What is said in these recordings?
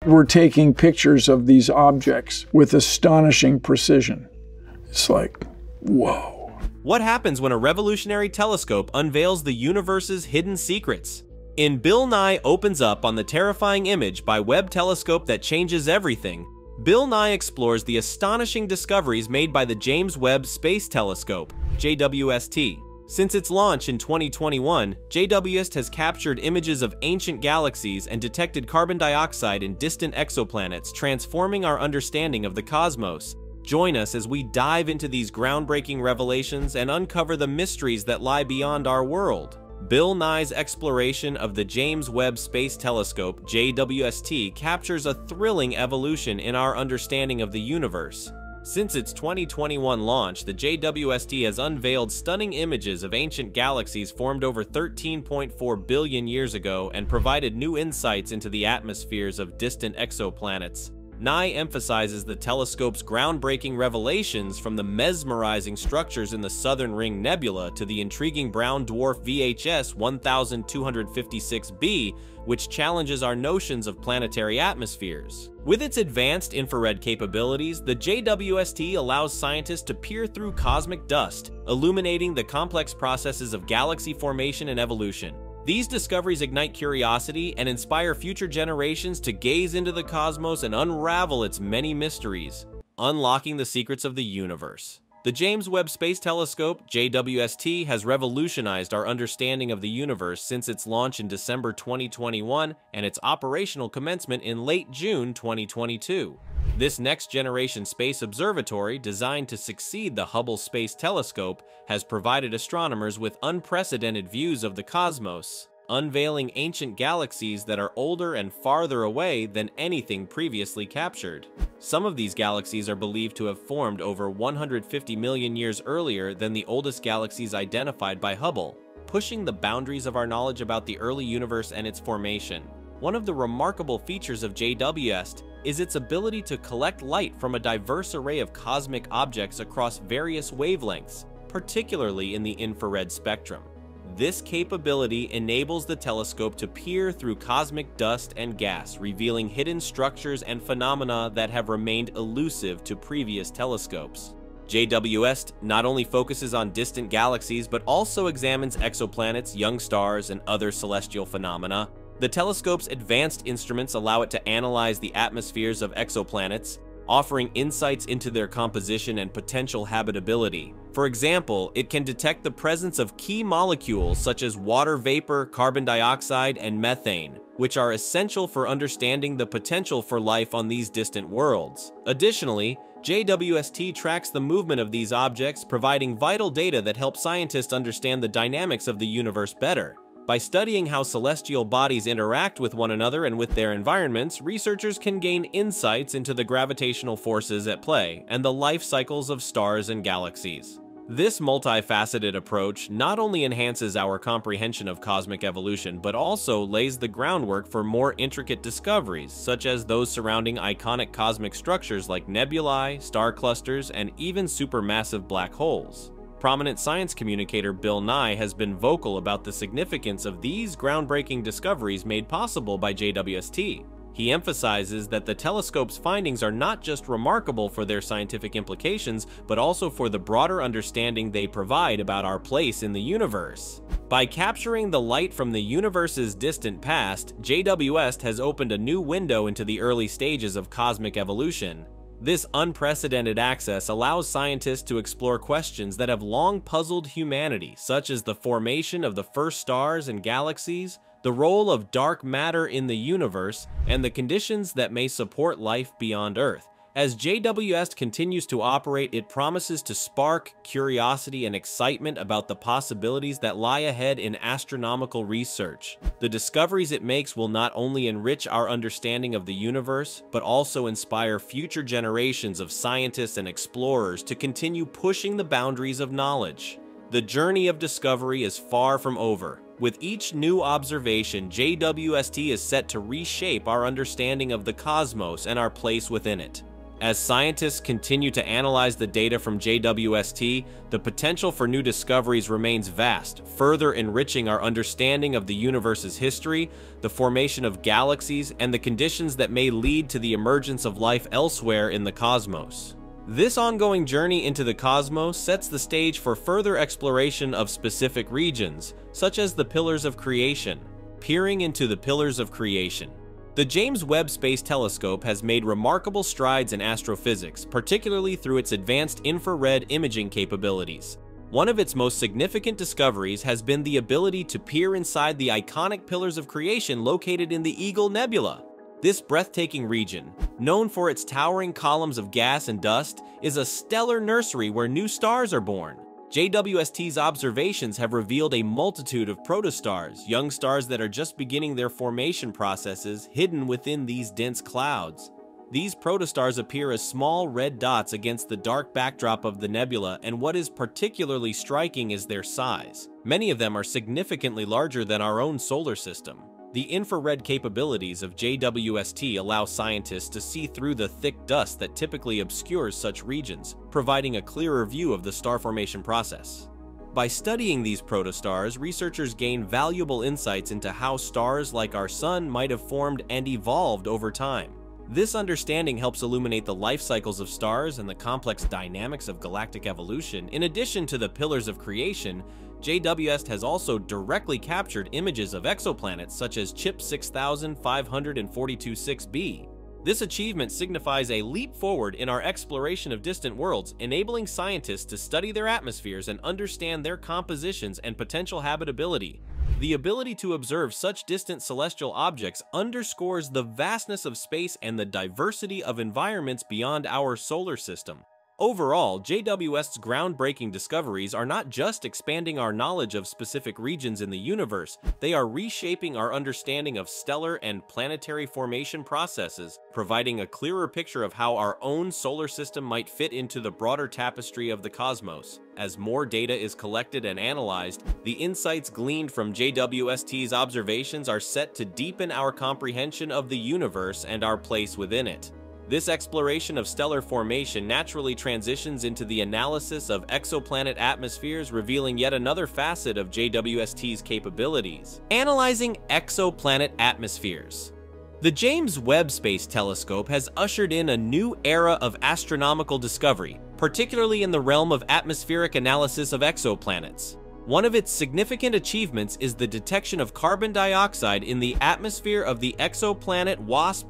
we're taking pictures of these objects with astonishing precision. It's like, whoa. What happens when a revolutionary telescope unveils the universe's hidden secrets? In Bill Nye Opens Up on the Terrifying Image by Webb Telescope That Changes Everything, Bill Nye explores the astonishing discoveries made by the James Webb Space Telescope, JWST. Since its launch in 2021, JWST has captured images of ancient galaxies and detected carbon dioxide in distant exoplanets, transforming our understanding of the cosmos. Join us as we dive into these groundbreaking revelations and uncover the mysteries that lie beyond our world. Bill Nye's exploration of the James Webb Space Telescope, JWST, captures a thrilling evolution in our understanding of the universe. Since its 2021 launch, the JWST has unveiled stunning images of ancient galaxies formed over 13.4 billion years ago and provided new insights into the atmospheres of distant exoplanets. Nye emphasizes the telescope's groundbreaking revelations, from the mesmerizing structures in the Southern Ring Nebula to the intriguing brown dwarf VHS 1256b, which challenges our notions of planetary atmospheres. With its advanced infrared capabilities, the JWST allows scientists to peer through cosmic dust, illuminating the complex processes of galaxy formation and evolution. These discoveries ignite curiosity and inspire future generations to gaze into the cosmos and unravel its many mysteries, unlocking the secrets of the universe. The James Webb Space Telescope, JWST, has revolutionized our understanding of the universe since its launch in December 2021 and its operational commencement in late June 2022. This next-generation space observatory, designed to succeed the Hubble Space Telescope, has provided astronomers with unprecedented views of the cosmos, unveiling ancient galaxies that are older and farther away than anything previously captured. Some of these galaxies are believed to have formed over 150 million years earlier than the oldest galaxies identified by Hubble, pushing the boundaries of our knowledge about the early universe and its formation. One of the remarkable features of JWST is its ability to collect light from a diverse array of cosmic objects across various wavelengths, particularly in the infrared spectrum. This capability enables the telescope to peer through cosmic dust and gas, revealing hidden structures and phenomena that have remained elusive to previous telescopes. JWST not only focuses on distant galaxies but also examines exoplanets, young stars, and other celestial phenomena. The telescope's advanced instruments allow it to analyze the atmospheres of exoplanets, offering insights into their composition and potential habitability. For example, it can detect the presence of key molecules such as water vapor, carbon dioxide, and methane, which are essential for understanding the potential for life on these distant worlds. Additionally, JWST tracks the movement of these objects, providing vital data that help scientists understand the dynamics of the universe better. By studying how celestial bodies interact with one another and with their environments, researchers can gain insights into the gravitational forces at play and the life cycles of stars and galaxies. This multifaceted approach not only enhances our comprehension of cosmic evolution, but also lays the groundwork for more intricate discoveries, such as those surrounding iconic cosmic structures like nebulae, star clusters, and even supermassive black holes. Prominent science communicator Bill Nye has been vocal about the significance of these groundbreaking discoveries made possible by JWST. He emphasizes that the telescope's findings are not just remarkable for their scientific implications, but also for the broader understanding they provide about our place in the universe. By capturing the light from the universe's distant past, JWST has opened a new window into the early stages of cosmic evolution. This unprecedented access allows scientists to explore questions that have long puzzled humanity, such as the formation of the first stars and galaxies, the role of dark matter in the universe, and the conditions that may support life beyond Earth. As JWST continues to operate, it promises to spark curiosity and excitement about the possibilities that lie ahead in astronomical research. The discoveries it makes will not only enrich our understanding of the universe, but also inspire future generations of scientists and explorers to continue pushing the boundaries of knowledge. The journey of discovery is far from over. With each new observation, JWST is set to reshape our understanding of the cosmos and our place within it. As scientists continue to analyze the data from JWST, the potential for new discoveries remains vast, further enriching our understanding of the universe's history, the formation of galaxies, and the conditions that may lead to the emergence of life elsewhere in the cosmos. This ongoing journey into the cosmos sets the stage for further exploration of specific regions, such as the pillars of creation. Peering into the pillars of creation. The James Webb Space Telescope has made remarkable strides in astrophysics, particularly through its advanced infrared imaging capabilities. One of its most significant discoveries has been the ability to peer inside the iconic pillars of creation located in the Eagle Nebula. This breathtaking region, known for its towering columns of gas and dust, is a stellar nursery where new stars are born. JWST's observations have revealed a multitude of protostars, young stars that are just beginning their formation processes hidden within these dense clouds. These protostars appear as small red dots against the dark backdrop of the nebula, and what is particularly striking is their size. Many of them are significantly larger than our own solar system. The infrared capabilities of JWST allow scientists to see through the thick dust that typically obscures such regions, providing a clearer view of the star formation process. By studying these protostars, researchers gain valuable insights into how stars like our Sun might have formed and evolved over time. This understanding helps illuminate the life cycles of stars and the complex dynamics of galactic evolution. In addition to the pillars of creation, JWST has also directly captured images of exoplanets such as CHIP 6542-6b. This achievement signifies a leap forward in our exploration of distant worlds, enabling scientists to study their atmospheres and understand their compositions and potential habitability. The ability to observe such distant celestial objects underscores the vastness of space and the diversity of environments beyond our solar system. Overall, JWST's groundbreaking discoveries are not just expanding our knowledge of specific regions in the universe, they are reshaping our understanding of stellar and planetary formation processes, providing a clearer picture of how our own solar system might fit into the broader tapestry of the cosmos. As more data is collected and analyzed, the insights gleaned from JWST's observations are set to deepen our comprehension of the universe and our place within it. This exploration of stellar formation naturally transitions into the analysis of exoplanet atmospheres, revealing yet another facet of JWST's capabilities. Analyzing exoplanet atmospheres. The James Webb Space Telescope has ushered in a new era of astronomical discovery, particularly in the realm of atmospheric analysis of exoplanets. One of its significant achievements is the detection of carbon dioxide in the atmosphere of the exoplanet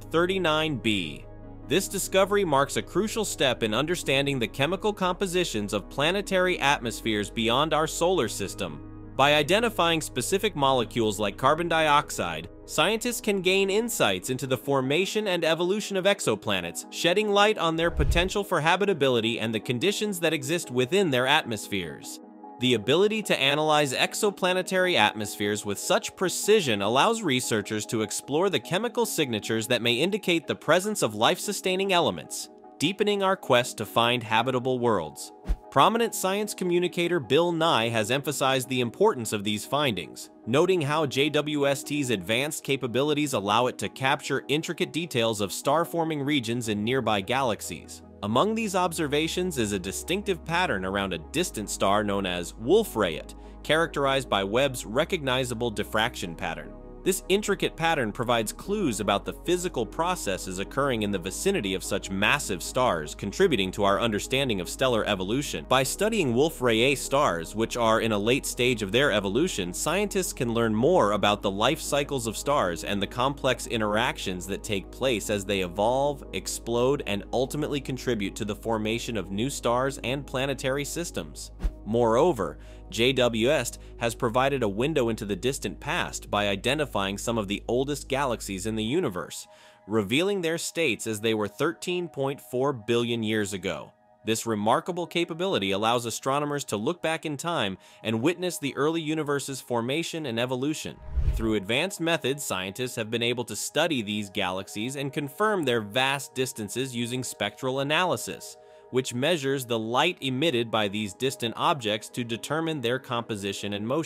WSP-39b. This discovery marks a crucial step in understanding the chemical compositions of planetary atmospheres beyond our solar system. By identifying specific molecules like carbon dioxide, scientists can gain insights into the formation and evolution of exoplanets, shedding light on their potential for habitability and the conditions that exist within their atmospheres. The ability to analyze exoplanetary atmospheres with such precision allows researchers to explore the chemical signatures that may indicate the presence of life-sustaining elements, deepening our quest to find habitable worlds. Prominent science communicator Bill Nye has emphasized the importance of these findings, noting how JWST's advanced capabilities allow it to capture intricate details of star-forming regions in nearby galaxies. Among these observations is a distinctive pattern around a distant star known as Wolf-Rayet, characterized by Webb's recognizable diffraction pattern. This intricate pattern provides clues about the physical processes occurring in the vicinity of such massive stars, contributing to our understanding of stellar evolution. By studying Wolf-Rayet stars, which are in a late stage of their evolution, scientists can learn more about the life cycles of stars and the complex interactions that take place as they evolve, explode, and ultimately contribute to the formation of new stars and planetary systems. Moreover, JWST has provided a window into the distant past by identifying some of the oldest galaxies in the universe, revealing their states as they were 13.4 billion years ago. This remarkable capability allows astronomers to look back in time and witness the early universe's formation and evolution. Through advanced methods, scientists have been able to study these galaxies and confirm their vast distances using spectral analysis, which measures the light emitted by these distant objects to determine their composition and motion.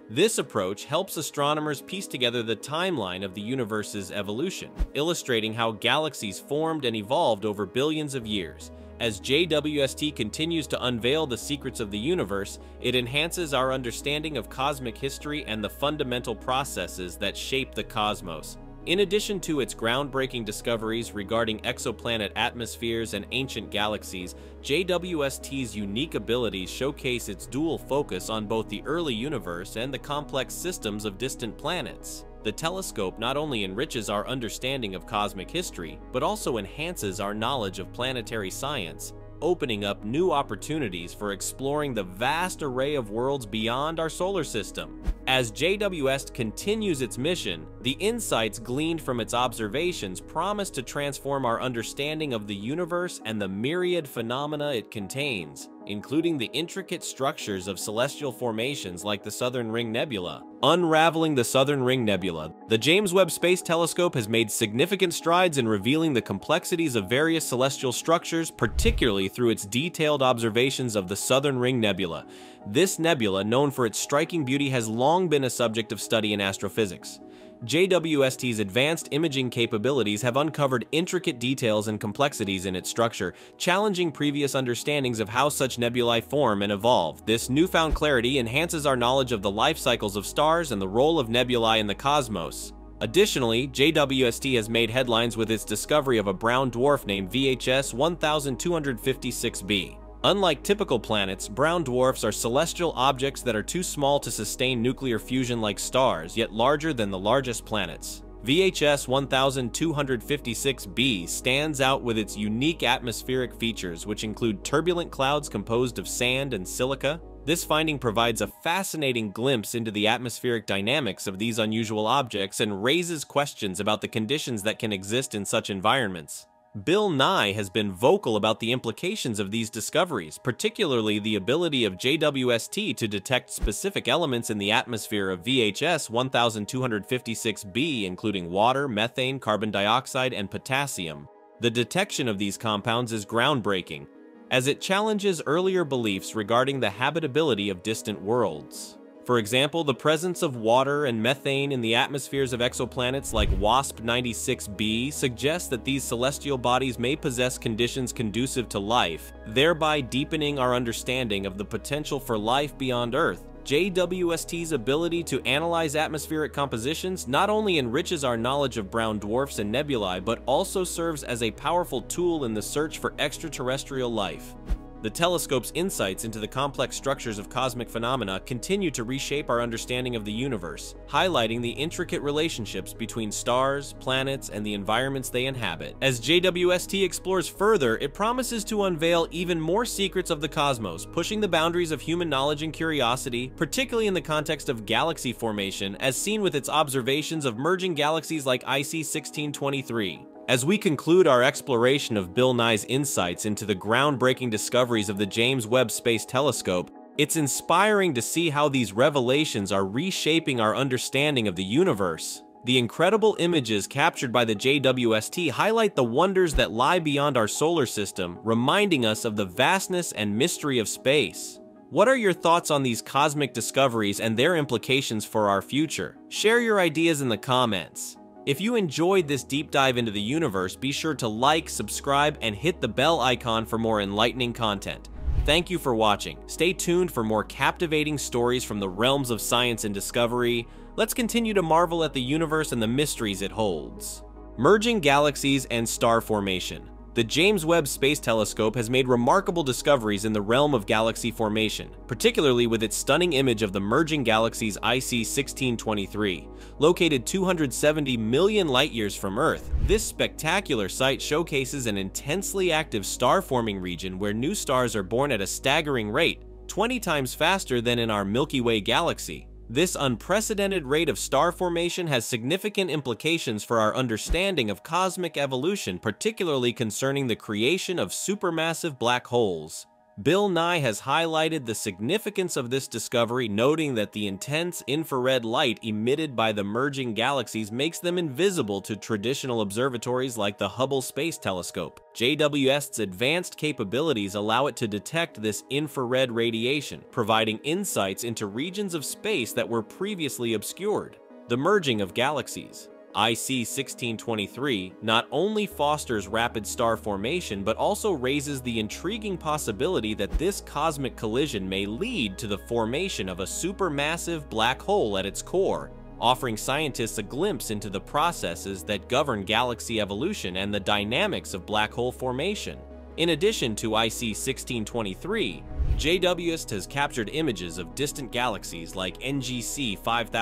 This approach helps astronomers piece together the timeline of the universe's evolution, illustrating how galaxies formed and evolved over billions of years. As JWST continues to unveil the secrets of the universe, it enhances our understanding of cosmic history and the fundamental processes that shape the cosmos. In addition to its groundbreaking discoveries regarding exoplanet atmospheres and ancient galaxies, JWST's unique abilities showcase its dual focus on both the early universe and the complex systems of distant planets. The telescope not only enriches our understanding of cosmic history, but also enhances our knowledge of planetary science, opening up new opportunities for exploring the vast array of worlds beyond our solar system. As JWST continues its mission, the insights gleaned from its observations promise to transform our understanding of the universe and the myriad phenomena it contains, including the intricate structures of celestial formations like the Southern Ring Nebula. Unraveling the Southern Ring Nebula, the James Webb Space Telescope has made significant strides in revealing the complexities of various celestial structures, particularly through its detailed observations of the Southern Ring Nebula. This nebula, known for its striking beauty, has long been a subject of study in astrophysics. JWST's advanced imaging capabilities have uncovered intricate details and complexities in its structure, challenging previous understandings of how such nebulae form and evolve. This newfound clarity enhances our knowledge of the life cycles of stars and the role of nebulae in the cosmos. Additionally, JWST has made headlines with its discovery of a brown dwarf named VHS 1256b. Unlike typical planets, brown dwarfs are celestial objects that are too small to sustain nuclear fusion like stars, yet larger than the largest planets. VHS 1256b stands out with its unique atmospheric features, which include turbulent clouds composed of sand and silica. This finding provides a fascinating glimpse into the atmospheric dynamics of these unusual objects and raises questions about the conditions that can exist in such environments. Bill Nye has been vocal about the implications of these discoveries, particularly the ability of JWST to detect specific elements in the atmosphere of VHS 1256b, including water, methane, carbon dioxide, and potassium. The detection of these compounds is groundbreaking, as it challenges earlier beliefs regarding the habitability of distant worlds. For example, the presence of water and methane in the atmospheres of exoplanets like WASP 96b suggests that these celestial bodies may possess conditions conducive to life, thereby deepening our understanding of the potential for life beyond Earth. JWST's ability to analyze atmospheric compositions not only enriches our knowledge of brown dwarfs and nebulae, but also serves as a powerful tool in the search for extraterrestrial life. The telescope's insights into the complex structures of cosmic phenomena continue to reshape our understanding of the universe, highlighting the intricate relationships between stars, planets, and the environments they inhabit. As JWST explores further, it promises to unveil even more secrets of the cosmos, pushing the boundaries of human knowledge and curiosity, particularly in the context of galaxy formation, as seen with its observations of merging galaxies like IC 1623. As we conclude our exploration of Bill Nye's insights into the groundbreaking discoveries of the James Webb Space Telescope, it's inspiring to see how these revelations are reshaping our understanding of the universe. The incredible images captured by the JWST highlight the wonders that lie beyond our solar system, reminding us of the vastness and mystery of space. What are your thoughts on these cosmic discoveries and their implications for our future? Share your ideas in the comments. If you enjoyed this deep dive into the universe, be sure to like, subscribe, and hit the bell icon for more enlightening content. Thank you for watching. Stay tuned for more captivating stories from the realms of science and discovery. Let's continue to marvel at the universe and the mysteries it holds. Merging galaxies and star formation. The James Webb Space Telescope has made remarkable discoveries in the realm of galaxy formation, particularly with its stunning image of the merging galaxies IC 1623. Located 270 million light-years from Earth, this spectacular sight showcases an intensely active star-forming region where new stars are born at a staggering rate, 20 times faster than in our Milky Way galaxy. This unprecedented rate of star formation has significant implications for our understanding of cosmic evolution, particularly concerning the creation of supermassive black holes. Bill Nye has highlighted the significance of this discovery, noting that the intense infrared light emitted by the merging galaxies makes them invisible to traditional observatories like the Hubble Space Telescope. JWST's advanced capabilities allow it to detect this infrared radiation, providing insights into regions of space that were previously obscured. The merging of galaxies. IC 1623 not only fosters rapid star formation but also raises the intriguing possibility that this cosmic collision may lead to the formation of a supermassive black hole at its core, offering scientists a glimpse into the processes that govern galaxy evolution and the dynamics of black hole formation. In addition to IC 1623, JWST has captured images of distant galaxies like NGC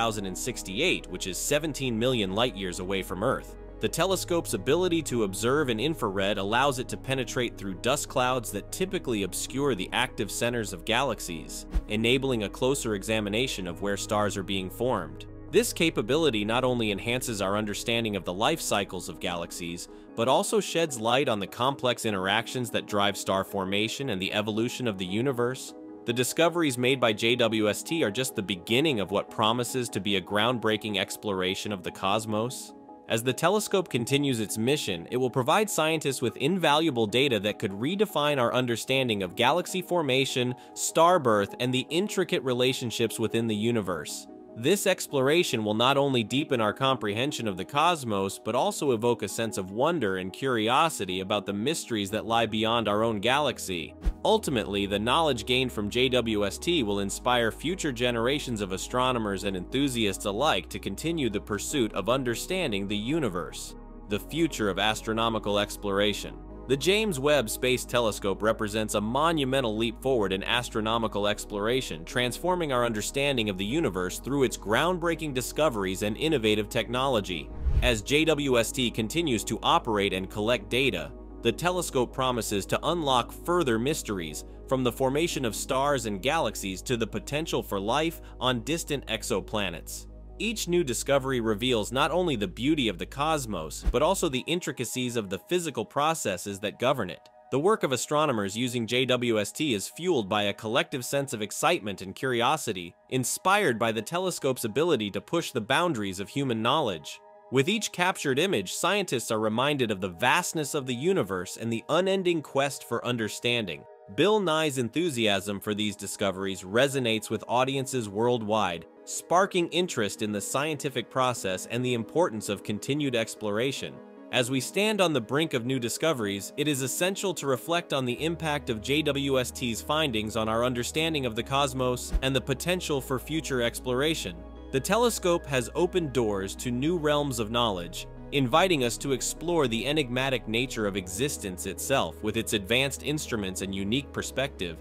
5068, which is 17 million light-years away from Earth. The telescope's ability to observe in infrared allows it to penetrate through dust clouds that typically obscure the active centers of galaxies, enabling a closer examination of where stars are being formed. This capability not only enhances our understanding of the life cycles of galaxies, but also sheds light on the complex interactions that drive star formation and the evolution of the universe. The discoveries made by JWST are just the beginning of what promises to be a groundbreaking exploration of the cosmos. As the telescope continues its mission, it will provide scientists with invaluable data that could redefine our understanding of galaxy formation, star birth, and the intricate relationships within the universe. This exploration will not only deepen our comprehension of the cosmos, but also evoke a sense of wonder and curiosity about the mysteries that lie beyond our own galaxy. Ultimately, the knowledge gained from JWST will inspire future generations of astronomers and enthusiasts alike to continue the pursuit of understanding the universe. The future of astronomical exploration. The James Webb Space Telescope represents a monumental leap forward in astronomical exploration, transforming our understanding of the universe through its groundbreaking discoveries and innovative technology. As JWST continues to operate and collect data, the telescope promises to unlock further mysteries, from the formation of stars and galaxies to the potential for life on distant exoplanets. Each new discovery reveals not only the beauty of the cosmos, but also the intricacies of the physical processes that govern it. The work of astronomers using JWST is fueled by a collective sense of excitement and curiosity, inspired by the telescope's ability to push the boundaries of human knowledge. With each captured image, scientists are reminded of the vastness of the universe and the unending quest for understanding. Bill Nye's enthusiasm for these discoveries resonates with audiences worldwide, sparking interest in the scientific process and the importance of continued exploration. As we stand on the brink of new discoveries, it is essential to reflect on the impact of JWST's findings on our understanding of the cosmos and the potential for future exploration. The telescope has opened doors to new realms of knowledge, inviting us to explore the enigmatic nature of existence itself. With its advanced instruments and unique perspective,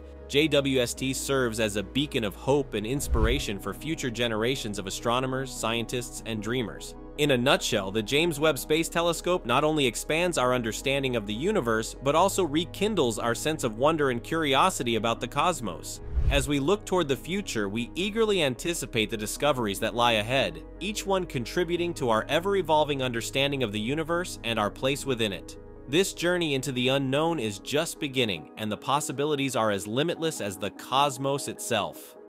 JWST serves as a beacon of hope and inspiration for future generations of astronomers, scientists, and dreamers. In a nutshell, the James Webb Space Telescope not only expands our understanding of the universe, but also rekindles our sense of wonder and curiosity about the cosmos. As we look toward the future, we eagerly anticipate the discoveries that lie ahead, each one contributing to our ever-evolving understanding of the universe and our place within it. This journey into the unknown is just beginning, and the possibilities are as limitless as the cosmos itself.